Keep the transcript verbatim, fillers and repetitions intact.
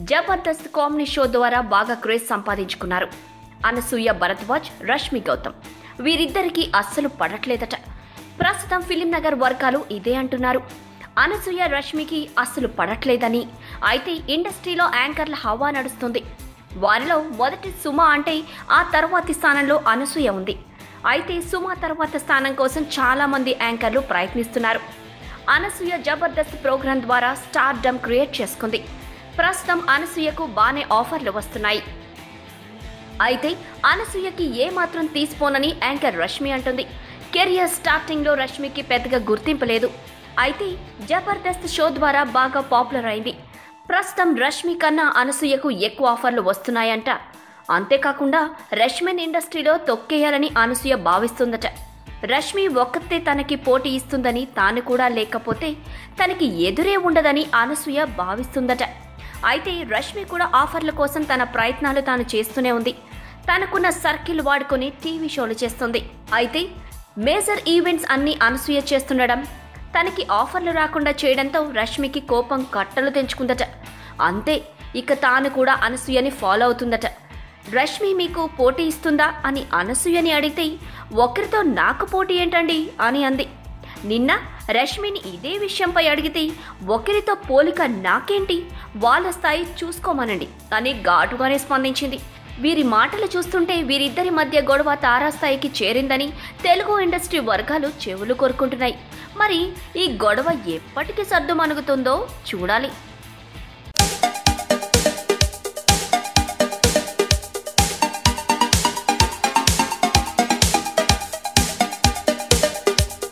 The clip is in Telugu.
జబర్దస్త్ కామెడీ షో ద్వారా బాగా క్రేజ్ సంపాదించుకున్నారు. అనసూయ భరద్వాజ్, రష్మి గౌతమ్ వీరిద్దరికీ అస్సలు పడట్లేదట. ప్రస్తుతం ఫిలిం నగర్ వర్గాలు ఇదే అంటున్నారు. అనసూయ రష్మికి అస్సలు పడట్లేదని. అయితే ఇండస్ట్రీలో యాంకర్ల హవా నడుస్తుంది. వారిలో మొదటి సుమ అంటే ఆ తర్వాతి స్థానంలో అనసూయ ఉంది. అయితే సుమ తర్వాత స్థానం కోసం చాలా మంది యాంకర్లు ప్రయత్నిస్తున్నారు. అనసూయ జబర్దస్త్ ప్రోగ్రాం ద్వారా స్టార్ డమ్ క్రియేట్ చేసుకుంది. ప్రస్తుతం అనసూయకు బానే ఆఫర్లు వస్తున్నాయి. అయితే అనసూయకి ఏ మాత్రం తీసిపోనని యాంకర్ రష్మి అంటుంది. కెరియర్ స్టార్టింగ్లో రష్మికి పెద్దగా గుర్తింపు లేదు. అయితే జబర్దస్త్ షో ద్వారా బాగా పాపులర్ అయింది. ప్రస్తుతం రష్మి కన్నా అనసూయకు ఎక్కువ ఆఫర్లు వస్తున్నాయంట. అంతేకాకుండా రష్మిన్ ఇండస్ట్రీలో తొక్కేయాలని అనసూయ భావిస్తుందట. రష్మి ఒక్కతే తనకి పోటీ ఇస్తుందని, తాను కూడా లేకపోతే తనకి ఎదురే ఉండదని అనసూయ భావిస్తుందట. అయితే రష్మి కూడా ఆఫర్ల కోసం తన ప్రయత్నాలు తాను చేస్తూనే ఉంది. తనకున్న సర్కిల్ వాడుకొని టీవీ షోలు చేస్తుంది. అయితే మేజర్ ఈవెంట్స్ అన్ని అనసూయ చేస్తుండడం, తనకి ఆఫర్లు రాకుండా చేయడంతో రష్మికి కోపం కట్టలు తెంచుకుందట. అంతే, ఇక తాను కూడా అనసూయని ఫాలో అవుతుందట. రష్మి మీకు పోటీ ఇస్తుందా అని అనసూయని అడిగితే, ఒకరితో నాకు పోటీ ఏంటండి అని అంది. నిన్న రష్మిని ఇదే విషయంపై అడిగితే, ఒకరితో పోలిక నాకేంటి, వాళ్ళ స్థాయి చూసుకోమనండి అని ఘాటుగానే స్పందించింది. వీరి మాటలు చూస్తుంటే వీరిద్దరి మధ్య గొడవ తారాస్థాయికి చేరిందని తెలుగు ఇండస్ట్రీ వర్గాలు చెవులు కోరుకుంటున్నాయి. మరి ఈ గొడవ ఎప్పటికి సర్దుమణుగుతుందో చూడాలి.